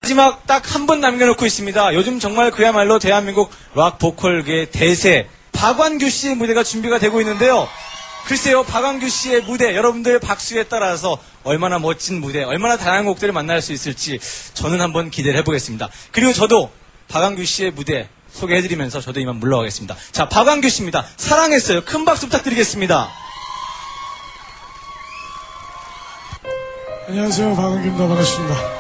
마지막 딱 한 분 남겨놓고 있습니다. 요즘 정말 그야말로 대한민국 락 보컬계의 대세 박완규 씨의 무대가 준비가 되고 있는데요. 글쎄요, 박완규 씨의 무대, 여러분들의 박수에 따라서 얼마나 멋진 무대, 얼마나 다양한 곡들을 만날 수 있을지 저는 한번 기대를 해보겠습니다. 그리고 저도 박완규 씨의 무대 소개해드리면서 저도 이만 물러가겠습니다. 자, 박완규 씨입니다. 사랑했어요. 큰 박수 부탁드리겠습니다. 안녕하세요, 박완규입니다. 반갑습니다.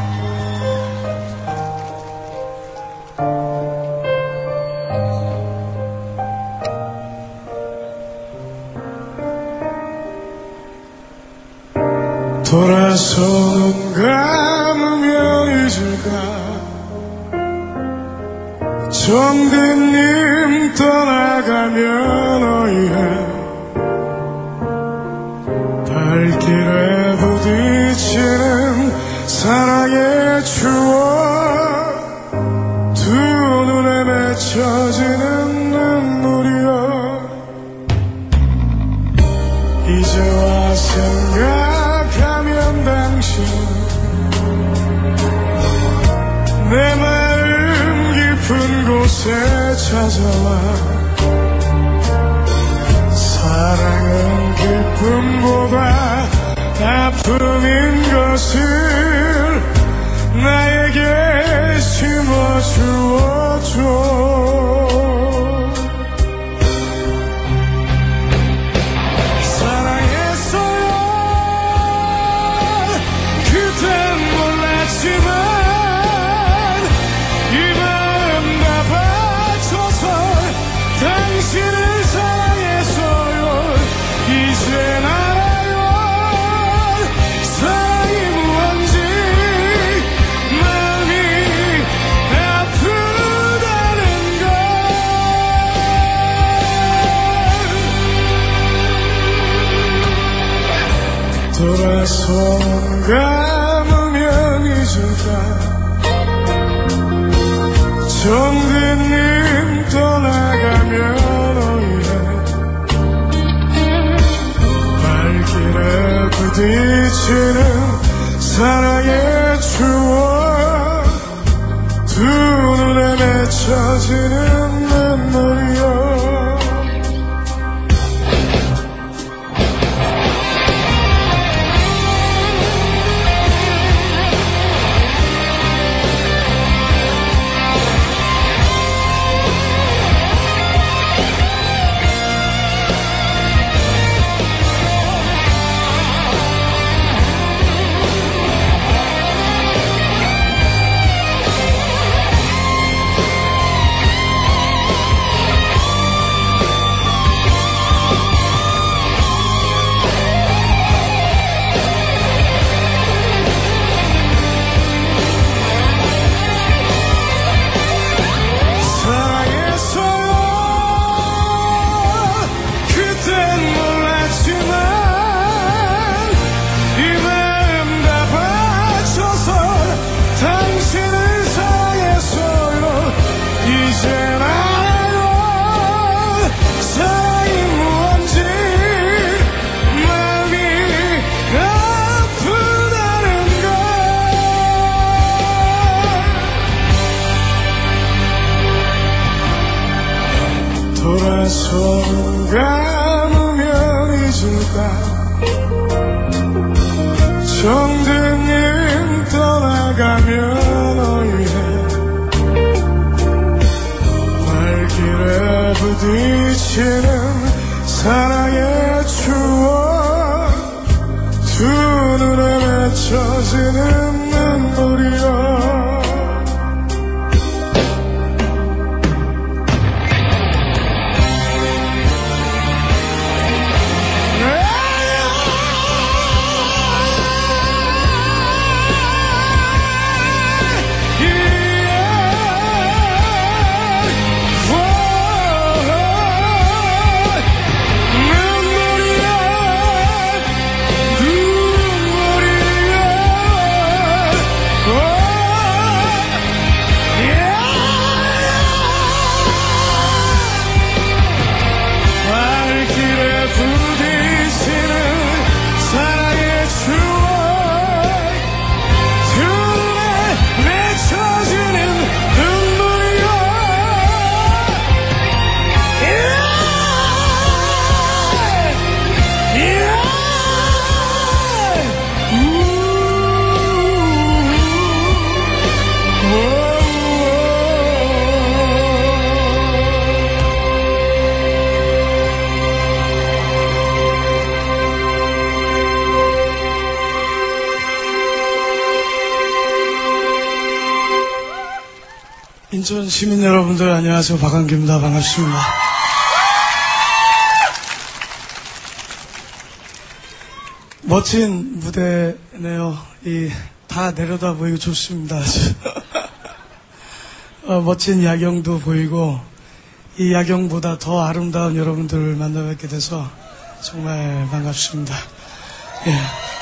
돌아서는 감으면 잊을까 정든님 떠나가면 어이해 발길에 부딪히는 사랑의 추억 두 눈에 맺혀지는 눈물이여 이제와 생각하면 당신 내 마음 깊은 곳에 찾아와 사랑은 기쁨보다 아픔인 것을 나에게 심어주어줘 당신을 사랑했어요. 이젠 알아요. 사랑이 무언지 마음이 아프다는 걸. 돌아서 감으면 잊을까 정든님 떠나가면 어이해 발길에 부딪히는 사랑의 추억 두 눈에 맺혀지는 눈물이여 돌아서는 감으면 잊을까 정든님 떠나가면 어이해 발길에 부딪히는 사랑의 추억 두 눈에 맺혀지는 눈물이여 눈물이야 인천 시민 여러분들 안녕하세요. 박완규입니다. 반갑습니다. 멋진 무대네요. 다 내려다 보이고 좋습니다. 멋진 야경도 보이고 이 야경보다 더 아름다운 여러분들을 만나뵙게 돼서 정말 반갑습니다. 예.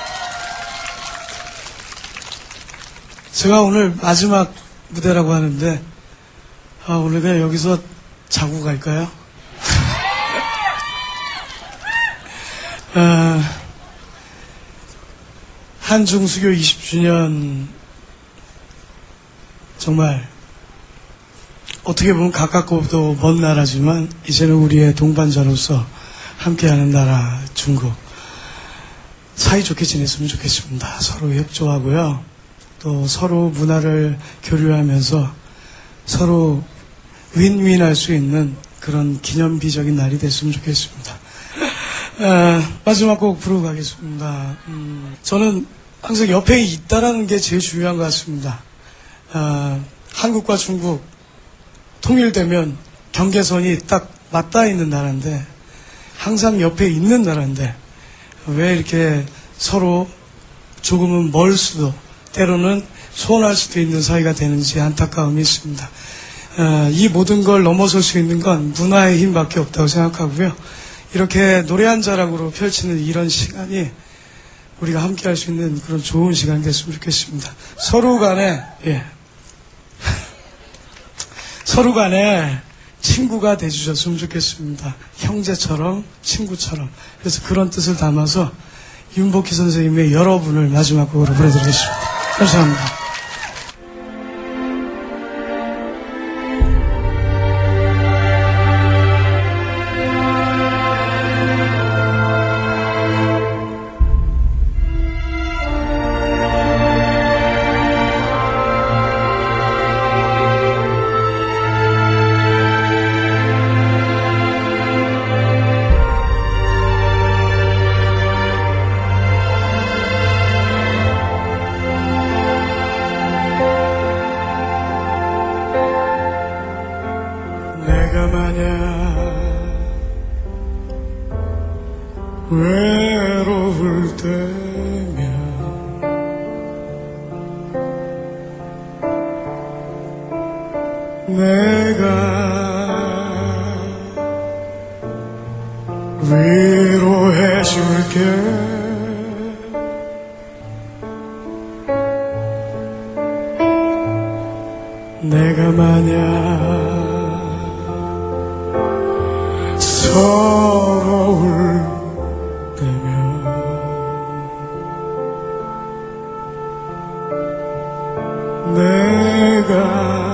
제가 오늘 마지막 무대라고 하는데 오늘 그냥 여기서 자고 갈까요? 한중수교 20주년 정말 어떻게 보면 가깝고도 먼 나라지만 이제는 우리의 동반자로서 함께하는 나라 중국 사이좋게 지냈으면 좋겠습니다. 서로 협조하고요. 또 서로 문화를 교류하면서 서로 윈윈할 수 있는 그런 기념비적인 날이 됐으면 좋겠습니다. 마지막 곡 부르고 가겠습니다. 저는 항상 옆에 있다라는 게 제일 중요한 것 같습니다. 한국과 중국 통일되면 경계선이 딱 맞닿아 있는 나라인데 항상 옆에 있는 나라인데 왜 이렇게 서로 조금은 멀 수도 때로는 소원할 수도 있는 사이가 되는지 안타까움이 있습니다. 이 모든 걸 넘어설 수 있는 건 문화의 힘밖에 없다고 생각하고요. 이렇게 노래 한 자락으로 펼치는 이런 시간이 우리가 함께 할 수 있는 그런 좋은 시간이 됐으면 좋겠습니다. 서로 간에 서로 간에 친구가 돼주셨으면 좋겠습니다. 형제처럼 친구처럼. 그래서 그런 뜻을 담아서 윤복희 선생님의 여러분을 마지막 곡으로 보내드리겠습니다. 감사합니다. 내가 만약 외로울 때면 내가 위로해줄게. 내가 만약 서러울 때면 내가